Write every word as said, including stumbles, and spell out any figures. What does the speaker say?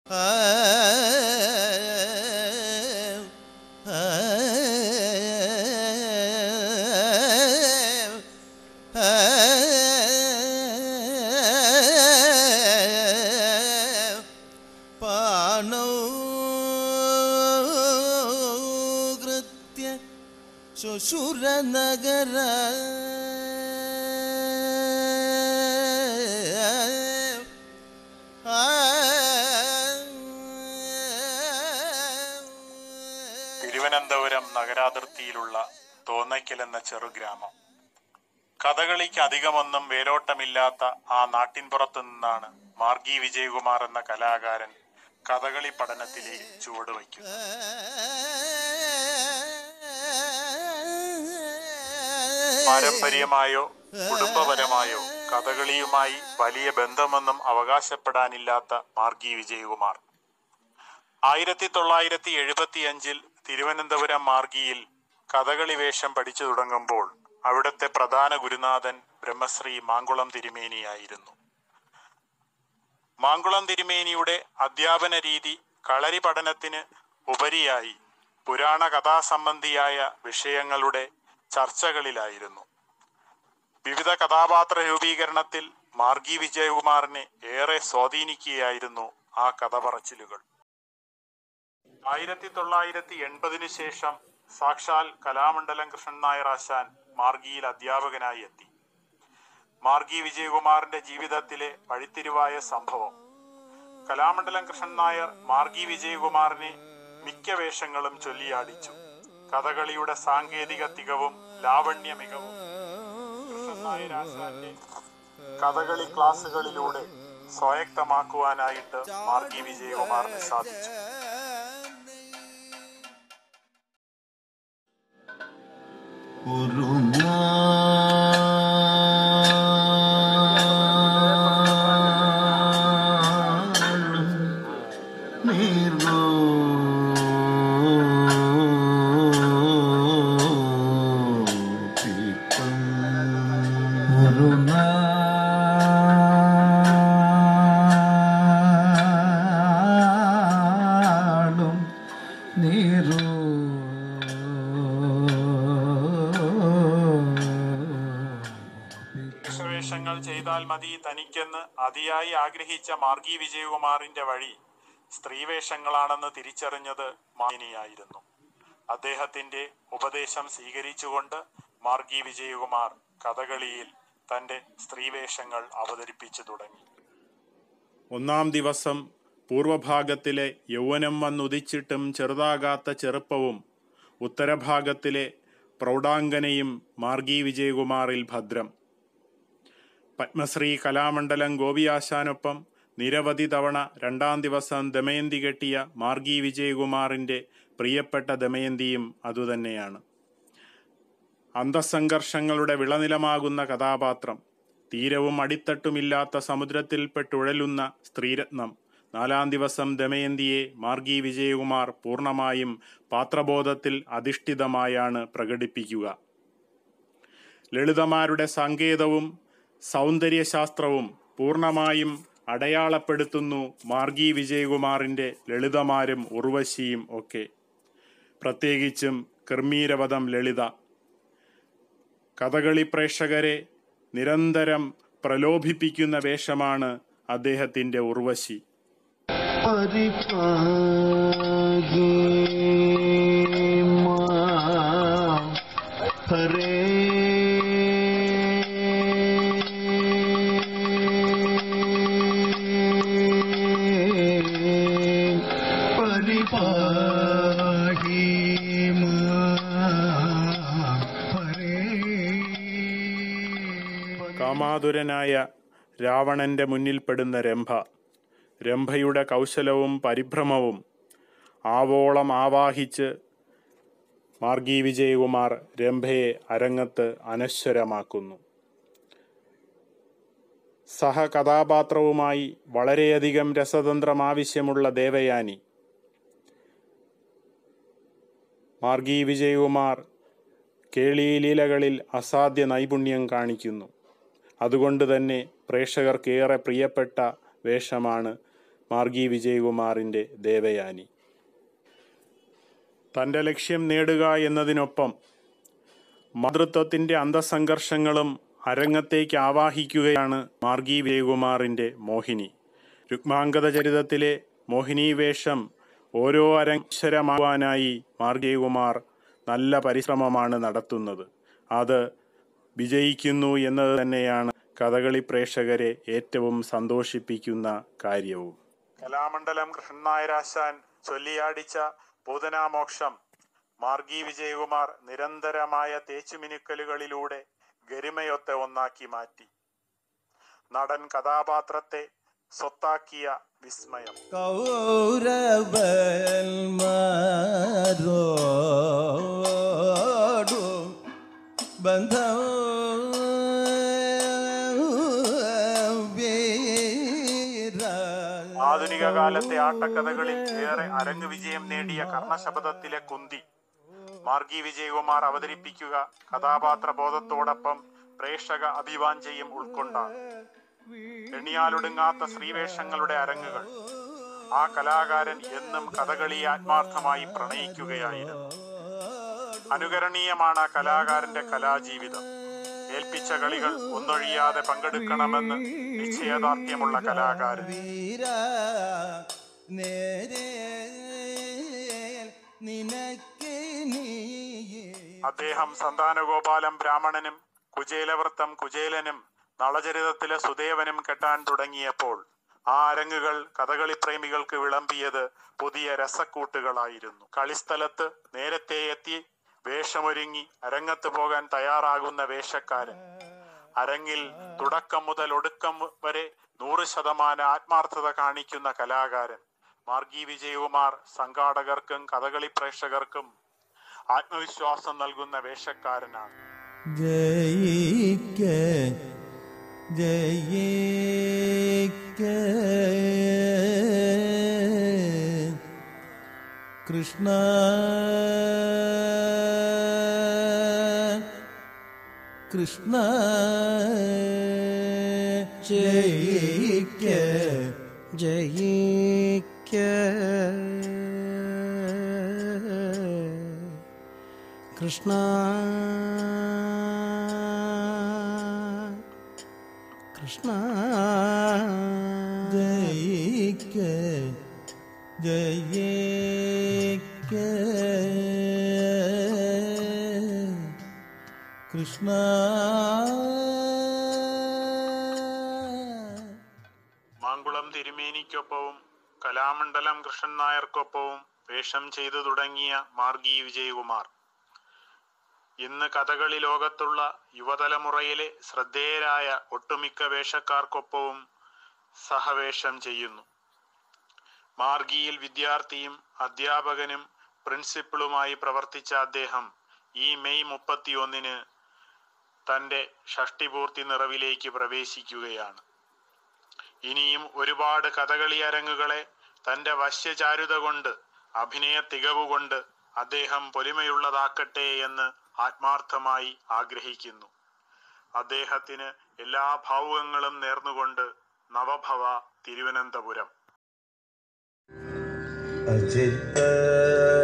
ശുശുരനഗര തിരുവനന്തപുരം നഗരാതിർത്തിയിലുള്ള തോന്നയ്ക്കൽ എന്ന ചെറുഗ്രാമം. കഥകളിക്ക് അധികമൊന്നും വേരോട്ടമില്ലാത്ത ആ നാട്ടിൻപുറത്തു നിന്നാണ് മാർഗി വിജയകുമാർ എന്ന കലാകാരൻ കഥകളി പഠനത്തിലേക്ക് ചുവടുവയ്ക്കുന്നത്. പാരമ്പര്യമായോ കുടുംബപരമായോ കഥകളിയുമായി വലിയ ബന്ധമൊന്നും അവകാശപ്പെടാനില്ലാത്ത മാർഗി വിജയകുമാർ ആയിരത്തി തൊള്ളായിരത്തി എഴുപത്തി അഞ്ചിൽ തിരുവനന്തപുരം മാർഗിയിൽ കഥകളി വേഷം പഠിച്ചു തുടങ്ങുമ്പോൾ അവിടുത്തെ പ്രധാന ഗുരുനാഥൻ ബ്രഹ്മശ്രീ മാങ്കുളം തിരുമേനിയായിരുന്നു. മാങ്കുളം തിരുമേനിയുടെ അധ്യാപന രീതി കളരി പഠനത്തിന് ഉപരിയായി പുരാണ കഥാസംബന്ധിയായ വിഷയങ്ങളുടെ ചർച്ചകളിലായിരുന്നു. വിവിധ കഥാപാത്ര രൂപീകരണത്തിൽ മാർഗി വിജയകുമാറിനെ ഏറെ സ്വാധീനിക്കുകയായിരുന്നു ആ കഥ പറച്ചിലുകൾ. ആയിരത്തി തൊള്ളായിരത്തി എൺപതിനു ശേഷം സാക്ഷാൽ കലാമണ്ഡലം കൃഷ്ണൻ നായർ ആശാൻ മാർഗിയിൽ അധ്യാപകനായി എത്തി. മാർഗി വിജയകുമാറിന്റെ ജീവിതത്തിലെ വഴിത്തിരിവായ സംഭവം. കലാമണ്ഡലം കൃഷ്ണൻ നായർ മാർഗി വിജയകുമാറിനെ മിക്ക വേഷങ്ങളും ചൊല്ലിയാടിച്ചു. കഥകളിയുടെ സാങ്കേതിക തികവും ലാവണ്യ മികവും കൃഷ്ണൻ നായർ ആശാന്റെ കഥകളി ക്ലാസുകളിലൂടെ സ്വായക്തമാക്കുവാനായിട്ട് മാർഗി വിജയകുമാറിന് സാധിച്ചു. വേഷങ്ങൾ ചെയ്താൽ മതി തനിക്കെന്ന് അതിയായി ആഗ്രഹിച്ച മാർഗി വിജയകുമാറിന്റെ വഴി സ്ത്രീവേഷങ്ങളാണെന്ന് തിരിച്ചറിഞ്ഞത് മാനിനിയായിരുന്നു. അദ്ദേഹത്തിന്റെ ഉപദേശം സ്വീകരിച്ചുകൊണ്ട് മാർഗി വിജയകുമാർ കഥകളിയിൽ തന്റെ സ്ത്രീവേഷങ്ങൾ അവതരിപ്പിച്ചു തുടങ്ങി. ഒന്നാം ദിവസം പൂർവഭാഗത്തിലെ യൗവനം വന്നുദിച്ചിട്ടും ചെറുതാകാത്ത ചെറുപ്പവും ഉത്തരഭാഗത്തിലെ പ്രൗഢാംഗനയും മാർഗി വിജയകുമാറിൽ ഭദ്രം. പത്മശ്രീ കലാമണ്ഡലം ഗോപിയാശാനൊപ്പം നിരവധി തവണ രണ്ടാം ദിവസം ദമയന്തി കെട്ടിയ മാർഗി വിജയകുമാറിൻ്റെ പ്രിയപ്പെട്ട ദമയന്തിയും അതുതന്നെയാണ്. അന്തസ്സംഘർഷങ്ങളുടെ വിളനിലമാകുന്ന കഥാപാത്രം, തീരവും അടിത്തട്ടുമില്ലാത്ത സമുദ്രത്തിൽപ്പെട്ടുഴലുന്ന സ്ത്രീരത്നം. നാലാം ദിവസം ദമയന്തിയെ മാർഗി വിജയകുമാർ പൂർണ്ണമായും പാത്രബോധത്തിൽ അധിഷ്ഠിതമായാണ് പ്രകടിപ്പിക്കുക. ലളിതമാരുടെ സങ്കേതവും സൗന്ദര്യശാസ്ത്രവും പൂർണ്ണമായും അടയാളപ്പെടുത്തുന്നു മാർഗി വിജയകുമാറിൻ്റെ ലളിതമാരും ഉർവശിയും ഒക്കെ. പ്രത്യേകിച്ചും കൃമീരവധം ലളിത. കഥകളി പ്രേക്ഷകരെ നിരന്തരം പ്രലോഭിപ്പിക്കുന്ന വേഷമാണ് അദ്ദേഹത്തിൻ്റെ ഉർവശി. കാമാതുരനായ രാവണന്റെ മുന്നിൽപ്പെടുന്ന രംഭ. രംഭയുടെ കൗശലവും പരിഭ്രമവും ആവോളം ആവാഹിച്ച് മാർഗി വിജയകുമാർ രംഭയെ അരങ്ങത്ത് അനശ്വരമാക്കുന്നു. സഹകഥാപാത്രവുമായി വളരെയധികം രസതന്ത്രം ആവശ്യമുള്ള ദേവയാനി. മാർഗി വിജയകുമാർ കേളീലീലകളിൽ അസാധ്യ നൈപുണ്യം കാണിക്കുന്നു. അതുകൊണ്ട് തന്നെ പ്രേക്ഷകർക്കേറെ പ്രിയപ്പെട്ട വേഷമാണ് മാർഗി വിജയകുമാറിൻ്റെ ദേവയാനി. തൻ്റെ ലക്ഷ്യം നേടുക എന്നതിനൊപ്പം മാതൃത്വത്തിൻ്റെ അന്തസംഘർഷങ്ങളും അരങ്ങത്തേക്ക് ആവാഹിക്കുകയാണ് മാർഗി വിജയകുമാറിൻ്റെ മോഹിനി. രുക്മാംഗത ചരിതത്തിലെ മോഹിനി വേഷം ഓരോ അരങ്ങേശ്വരമാവാനായി മാർഗി വിജയകുമാർ നല്ല പരിശ്രമമാണ് നടത്തുന്നത്. അത് വിജയിക്കുന്നു എന്നത് തന്നെയാണ് കഥകളി പ്രേക്ഷകരെ ഏറ്റവും സന്തോഷിപ്പിക്കുന്ന കാര്യവും. കലാമണ്ഡലം കൃഷ്ണൻ നായരാശാൻ ചൊല്ലിയാടിച്ച പൂതനാമോക്ഷം മാർഗി വിജയകുമാർ നിരന്തരമായ തേച്ചുമിനുക്കലുകളിലൂടെ ഗരിമയൊത്ത ഒന്നാക്കി മാറ്റി. നടൻ കഥാപാത്രത്തെ സ്വത്താക്കിയ വിസ്മയം. കൗരവന്മാരോടു ബന്ധം ആധുനിക കാലത്തെ ആട്ടക്കഥകളിൽ ഏറെ അരങ്ങ് വിജയം നേടിയ കർണശബദത്തിലെ കുന്തി മാർഗി വിജയകുമാർ അവതരിപ്പിക്കുക കഥാപാത്ര ബോധത്തോടൊപ്പം പ്രേക്ഷക അഭിവാഞ്ചയും ഉൾക്കൊണ്ടാണ്. എണ്ണിയാലൊടുങ്ങാത്ത സ്ത്രീവേഷങ്ങളുടെ അരങ്ങുകൾ. ആ കലാകാരൻ എന്നും കഥകളിയെ ആത്മാർത്ഥമായി പ്രണയിക്കുകയായിരുന്നു. അനുകരണീയമാണ് ആ കലാകാരന്റെ കലാജീവിതം. ഏൽപ്പിച്ച കളികൾ ഒന്നൊഴിയാതെ പങ്കെടുക്കണമെന്ന് നിശ്ചയദാർഢ്യമുള്ള കലാകാരൻ. അദ്ദേഹം സന്താനഗോപാലം ബ്രാഹ്മണനും കുചേലവൃത്തം കുചേലനും നളചരിതത്തിലെ സുദേവനും കെട്ടാൻ തുടങ്ങിയപ്പോൾ ആ അരങ്ങുകൾ കഥകളി പ്രേമികൾക്ക് വിളമ്പിയത് പുതിയ രസക്കൂട്ടുകളായിരുന്നു. കളിസ്ഥലത്ത് നേരത്തെ എത്തി വേഷമൊരുങ്ങി അരങ്ങത്ത് പോകാൻ തയ്യാറാകുന്ന വേഷക്കാരൻ, അരങ്ങിൽ തുടക്കം മുതൽ ഒടുക്കം വരെ നൂറ് ശതമാനം ആത്മാർത്ഥത കാണിക്കുന്ന കലാകാരൻ മാർഗി വിജയകുമാർ സംഘാടകർക്കും കഥകളി പ്രേക്ഷകർക്കും ആത്മവിശ്വാസം നൽകുന്ന വേഷക്കാരനാണ്. ജയിക്ക ജയിക്ക കൃഷ്ണ കൃഷ്ണ ജയിക്ക ജയിക്ക കൃഷ്ണ കൃഷ്ണ ജയിക്ക ജയിക്ക കൃഷ്ണ. മാങ്കുളം തിരുമേനിക്കൊപ്പവും കലാമണ്ഡലം കൃഷ്ണൻ നായർക്കൊപ്പവും വേഷം ചെയ്തു തുടങ്ങിയ മാർഗി വിജയകുമാർ ഇന്ന് കഥകളി ലോകത്തുള്ള യുവതലമുറയിലെ ശ്രദ്ധേയരായ ഒട്ടുമിക്ക വേഷക്കാർക്കൊപ്പവും സഹവേഷം ചെയ്യുന്നു. മാർഗിയിൽ വിദ്യാർത്ഥിയും അധ്യാപകനും പ്രിൻസിപ്പളുമായി പ്രവർത്തിച്ച അദ്ദേഹം ഈ മെയ് മുപ്പത്തിയൊന്നിന് തൻ്റെ ഷഷ്ടിപൂർത്തി നിറവിലേക്ക് പ്രവേശിക്കുകയാണ്. ഇനിയും ഒരുപാട് കഥകളി അരങ്ങുകളെ തൻ്റെ വശ്യചാരുത കൊണ്ട് അഭിനയ തികവുകൊണ്ട് അദ്ദേഹം പൊലിമയുള്ളതാക്കട്ടെ എന്ന് ആത്മാർത്ഥമായി ആഗ്രഹിക്കുന്നു. അദ്ദേഹത്തിന് എല്ലാ ഭാവുകങ്ങളും നേർന്നുകൊണ്ട് നവഭവ തിരുവനന്തപുരം. അജിത